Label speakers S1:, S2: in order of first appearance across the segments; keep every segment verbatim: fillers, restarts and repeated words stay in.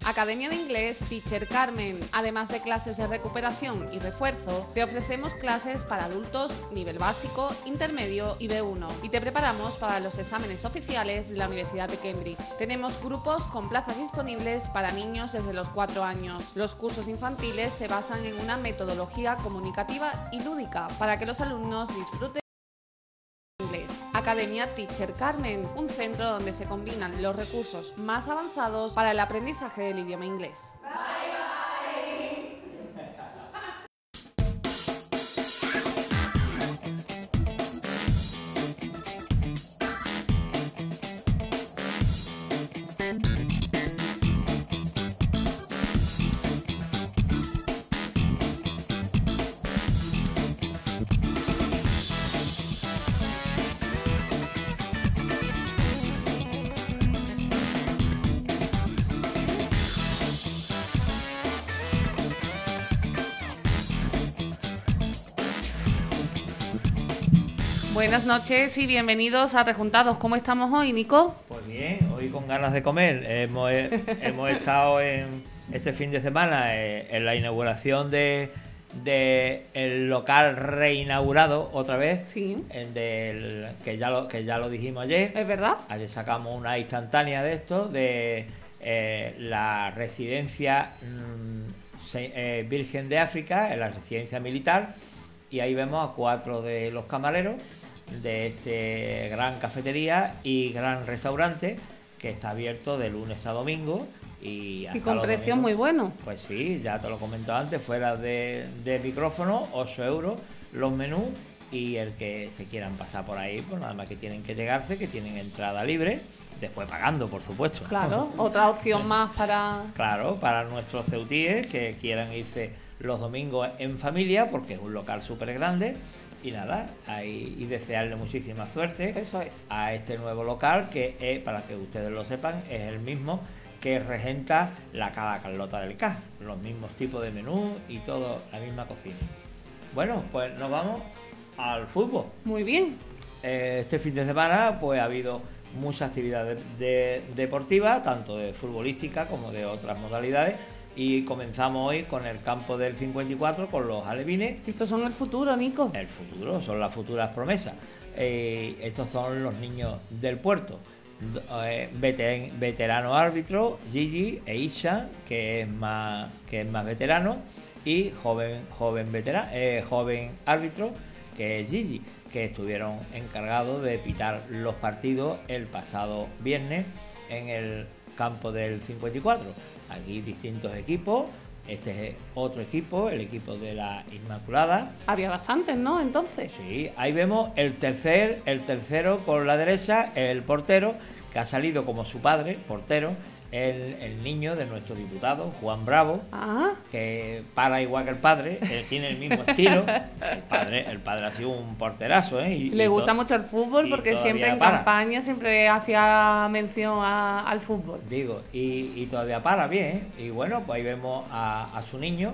S1: Academia de Inglés Teacher Carmen. Además de clases de recuperación y refuerzo, te ofrecemos clases para adultos nivel básico, intermedio y B uno y te preparamos para los exámenes oficiales de la Universidad de Cambridge. Tenemos grupos con plazas disponibles para niños desde los cuatro años. Los cursos infantiles se basan en una metodología comunicativa y lúdica para que los alumnos disfruten inglés. Academia Teacher Carmen, un centro donde se combinan los recursos más avanzados para el aprendizaje del idioma inglés. Buenas noches y bienvenidos a Rejuntados. ¿Cómo estamos hoy, Nico?
S2: Pues bien, hoy con ganas de comer. Hemos, hemos estado en este fin de semana eh, en la inauguración de, de el local reinaugurado otra vez.
S1: Sí.
S2: El del, que, ya lo, que ya lo dijimos ayer.
S1: ¿Es verdad?
S2: Ayer sacamos una instantánea de esto, de eh, la residencia mmm, se, eh, Virgen de África, en la residencia militar. Y ahí vemos a cuatro de los camareros de este gran cafetería y gran restaurante que está abierto de lunes a domingo y, hasta
S1: y con
S2: los
S1: precios
S2: domingos.
S1: muy buenos.
S2: Pues sí, ya te lo comentado antes, fuera de, de micrófono, ocho euros los menús, y el que se quieran pasar por ahí, pues nada más que tienen que llegarse, que tienen entrada libre, después pagando, por supuesto.
S1: Claro, otra opción más para...
S2: Claro, para nuestros ceutíes que quieran irse los domingos en familia, porque es un local súper grande. Y nada, ahí, y desearle muchísima suerte.
S1: Eso es.
S2: A este nuevo local, que es, para que ustedes lo sepan, es el mismo que regenta la Cala Carlota del Cas. Los mismos tipos de menú y todo, la misma cocina. Bueno, pues nos vamos al fútbol.
S1: Muy bien.
S2: Eh, este fin de semana pues ha habido muchas actividades de, de, deportivas, tanto de futbolística como de otras modalidades. Y comenzamos hoy con el campo del cincuenta y cuatro, con los alevines.
S1: Estos son el futuro, Nico.
S2: El futuro, son las futuras promesas. Eh, estos son los niños del puerto. Eh, veter, veterano árbitro, Gigi e Isha, que es más, que es más veterano, y joven, joven, veterano, eh, joven árbitro, que es Gigi, que estuvieron encargados de pitar los partidos el pasado viernes en el campo del cincuenta y cuatro. Aquí distintos equipos. Este es otro equipo, el equipo de la Inmaculada.
S1: Había bastantes, ¿no? Entonces.
S2: Sí, ahí vemos el tercer, el tercero por la derecha, el portero, que ha salido como su padre, portero, el, el niño de nuestro diputado, Juan Bravo,
S1: Ah.
S2: que para igual que el padre, él tiene el mismo estilo. El padre, el padre ha sido un porterazo, ¿eh? Y,
S1: Le
S2: y
S1: gusta
S2: to-
S1: mucho el fútbol
S2: y
S1: porque siempre en
S2: para.
S1: campaña siempre hacía mención a- al fútbol.
S2: Digo, y, y todavía para bien, ¿eh? Y bueno, pues ahí vemos a, a su niño,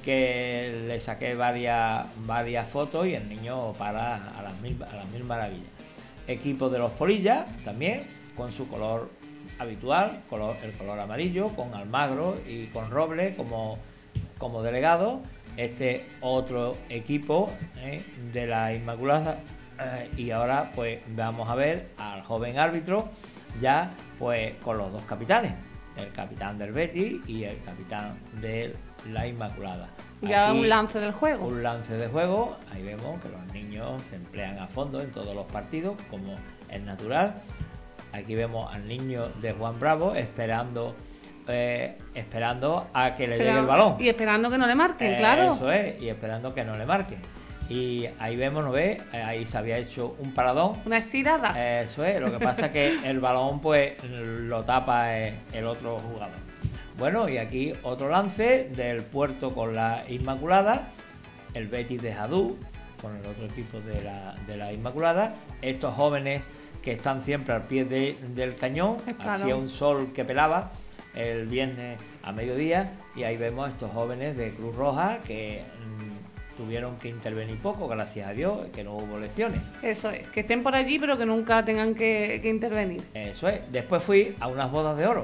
S2: que le saqué varias, varias fotos, y el niño para a las mil, a las mil maravillas. Equipo de los Polillas, también, con su color habitual, color, el color amarillo, con Almagro y con Robles como, como delegado. Este otro equipo ¿eh? de la Inmaculada, eh, y ahora pues vamos a ver al joven árbitro ya pues con los dos capitanes, el capitán del Betis y el capitán de la Inmaculada.
S1: Ya
S2: Aquí,
S1: un lance del juego.
S2: Un lance de juego, ahí vemos que los niños se emplean a fondo en todos los partidos, como es natural. Aquí vemos al niño de Juan Bravo esperando eh, esperando a que le
S1: Espera-
S2: llegue el balón.
S1: Y esperando que no le marquen,
S2: Eh,
S1: claro.
S2: Eso es, y esperando que no le marquen. Y ahí vemos, ¿no ves? Eh, Ahí se había hecho un paradón.
S1: Una estirada.
S2: Eh, Eso es, lo que pasa es que el balón pues lo tapa eh, el otro jugador. Bueno, y aquí otro lance del puerto con la Inmaculada, el Betis de Jadú con el otro equipo de la, de la Inmaculada. Estos jóvenes que están siempre al pie de, del cañón,
S1: Claro.
S2: hacía un sol que pelaba el viernes a mediodía, y ahí vemos a estos jóvenes de Cruz Roja que mmm, tuvieron que intervenir poco, gracias a Dios, que no hubo lesiones.
S1: Eso es, que estén por allí pero que nunca tengan que, que intervenir.
S2: Eso es. Después fui a unas bodas de oro.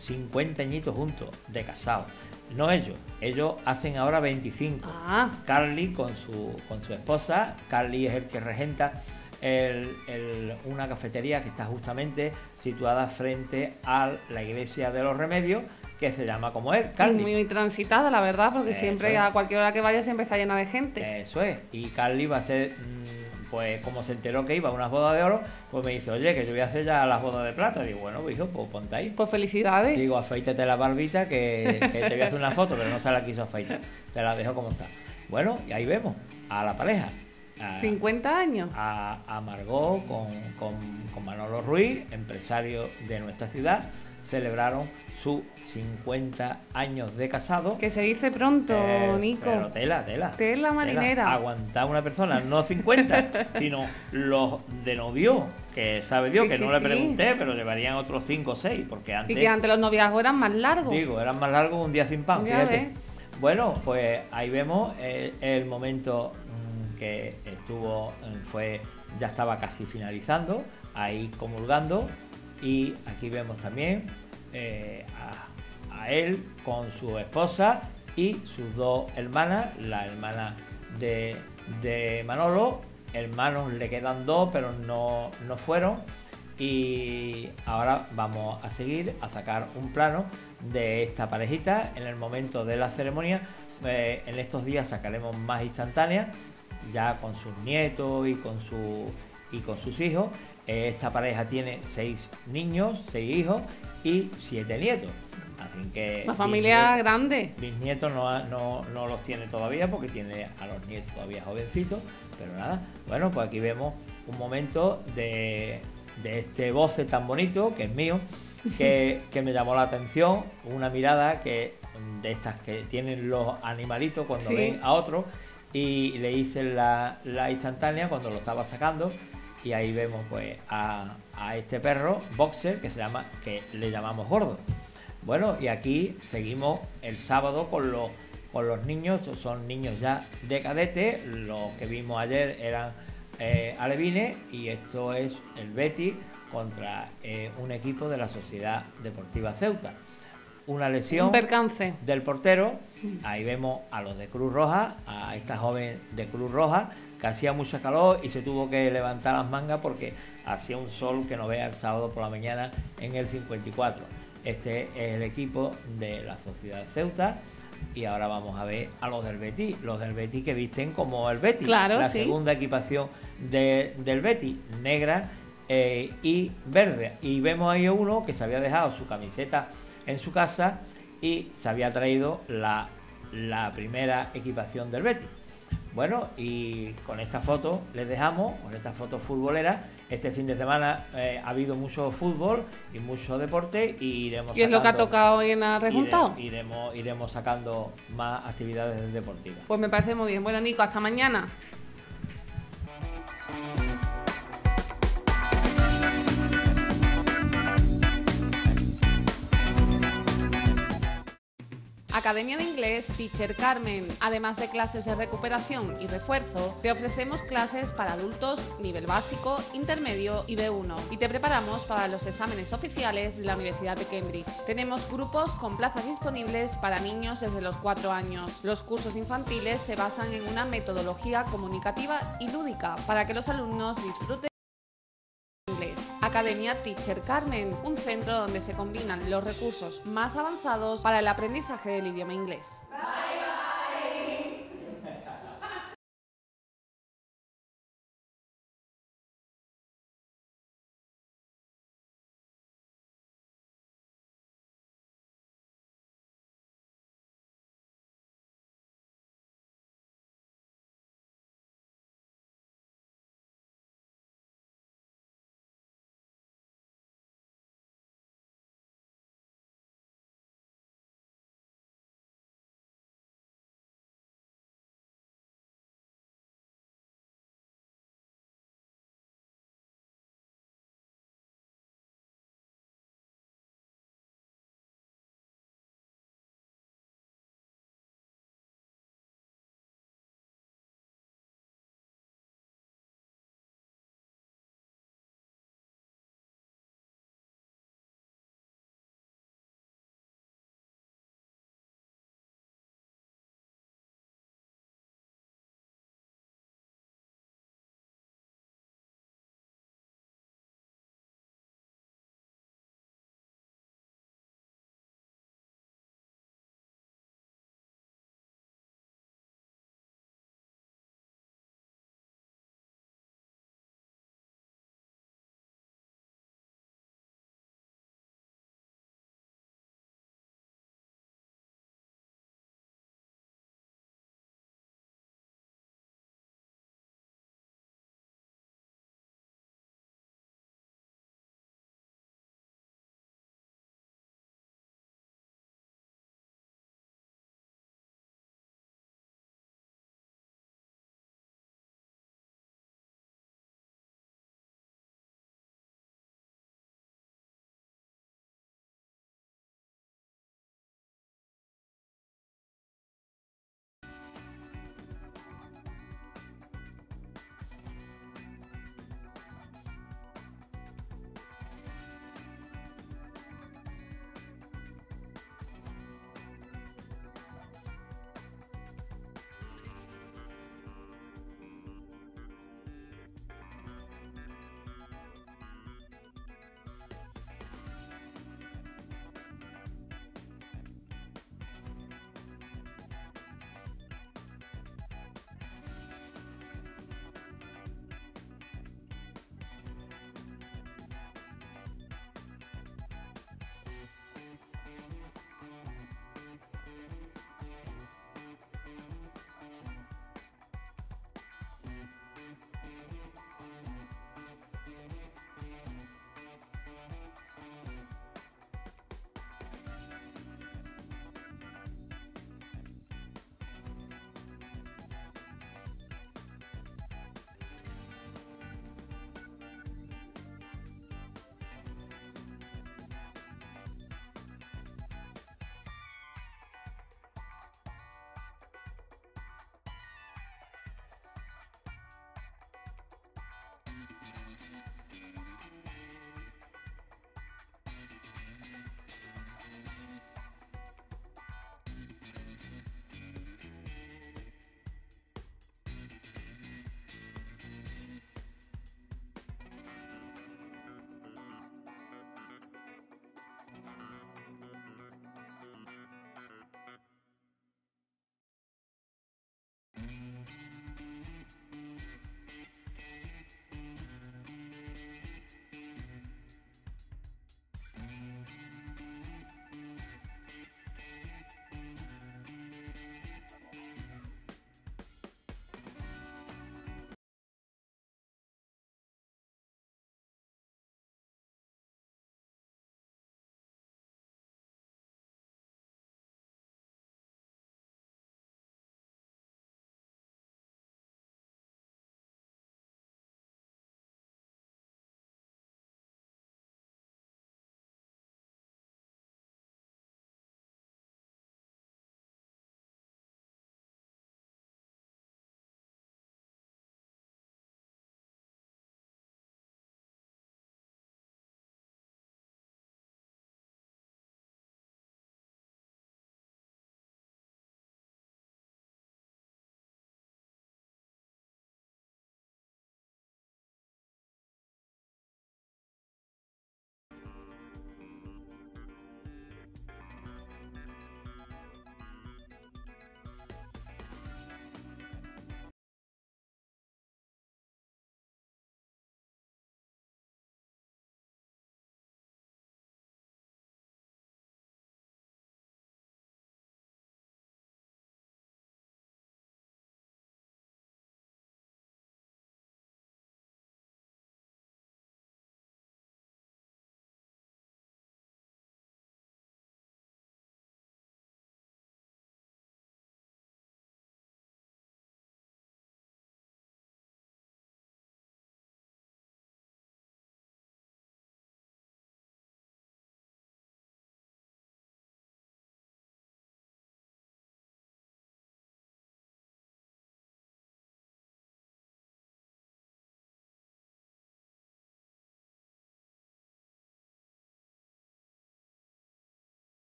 S2: cincuenta añitos juntos, de casados. No ellos, ellos hacen ahora veinticinco.
S1: Ah.
S2: Carly con su, con su esposa. Carly es el que regenta el, el, una cafetería que está justamente situada frente a la iglesia de los Remedios, que se llama como él, Carly.
S1: Muy, muy transitada, la verdad, porque
S2: Eso
S1: siempre,
S2: es.
S1: a cualquier hora que vaya, siempre está llena de gente.
S2: Eso es. Y Carly va a ser, pues como se enteró que iba a unas bodas de oro, pues me dice, oye, que yo voy a hacer ya las bodas de plata. Digo, bueno, hijo, pues ponte ahí.
S1: Pues felicidades.
S2: Digo, afeítate la barbita, que, que te voy a hacer una foto, pero no se la quiso afeitar. Te la dejo como está. Bueno, y ahí vemos a la pareja. A,
S1: cincuenta años.
S2: A, a Margot con, con, con Manolo Ruiz, empresario de nuestra ciudad, celebraron sus cincuenta años de casado.
S1: Que se dice pronto,
S2: eh,
S1: Nico.
S2: Pero tela, tela.
S1: Tela marinera.
S2: Tela. Aguantar una persona, no cincuenta, sino los de novio, que sabe Dios,
S1: Sí,
S2: que
S1: sí,
S2: no le
S1: sí.
S2: pregunté, pero llevarían otros cinco o seis, porque antes...
S1: Y que antes los noviazgos eran más largos.
S2: Digo, eran más largos un día sin pan,
S1: Ya
S2: fíjate.
S1: ves.
S2: Bueno, pues ahí vemos el, el momento mmm, que estuvo, fue, ya estaba casi finalizando, ahí comulgando, y aquí vemos también eh, a, a él con su esposa y sus dos hermanas, la hermana de, de Manolo, hermanos le quedan dos, pero no, no fueron. Y ahora vamos a seguir a sacar un plano de esta parejita en el momento de la ceremonia. Eh, en estos días sacaremos más instantáneas, ya con sus nietos y con, su, y con sus hijos. Eh, esta pareja tiene seis niños, seis hijos y siete nietos. Así que
S1: Una familia
S2: bisnietos-
S1: grande.
S2: Mis nietos no, no, no los tiene todavía porque tiene a los nietos todavía jovencitos, pero nada. Bueno, pues aquí vemos un momento de, de este voce tan bonito, que es mío, que, que me llamó la atención, una mirada que de estas que tienen los animalitos cuando
S1: Sí.
S2: ven a otro, y le hice la, la instantánea cuando lo estaba sacando, y ahí vemos pues a, a este perro boxer que se llama, que le llamamos Gordo. Bueno, y aquí seguimos el sábado con los, con los niños, son niños ya de cadete, los que vimos ayer eran eh, alevines, y esto es el Betis contra eh, un equipo de la Sociedad Deportiva Ceuta. Una lesión
S1: Un percance.
S2: del portero, ahí vemos a los de Cruz Roja, a esta joven de Cruz Roja, que hacía mucha calor y se tuvo que levantar las mangas porque hacía un sol que no vea el sábado por la mañana en el cincuenta y cuatro. Este es el equipo de la Sociedad Ceuta, y ahora vamos a ver a los del Betis, los del Betis que visten como el Betis,
S1: Claro,
S2: la
S1: sí.
S2: segunda equipación de, del Betis, negra eh, y verde. Y vemos ahí a uno que se había dejado su camiseta en su casa y se había traído la, la primera equipación del Betis. Bueno, y con esta foto les dejamos, con esta foto futbolera. Este fin de semana eh, ha habido mucho fútbol y mucho deporte, y iremos
S1: ¿Qué es lo que ha
S2: sacando-
S1: tocado hoy en el resultado?
S2: ire- iremos, iremos sacando más actividades deportivas.
S1: Pues me parece muy bien. Bueno, Nico, hasta mañana. Academia de Inglés Teacher Carmen. Además de clases de recuperación y refuerzo, te ofrecemos clases para adultos nivel básico, intermedio y B uno, y te preparamos para los exámenes oficiales de la Universidad de Cambridge. Tenemos grupos con plazas disponibles para niños desde los cuatro años. Los cursos infantiles se basan en una metodología comunicativa y lúdica para que los alumnos disfruten inglés. Academia Teacher Carmen, un centro donde se combinan los recursos más avanzados para el aprendizaje del idioma inglés.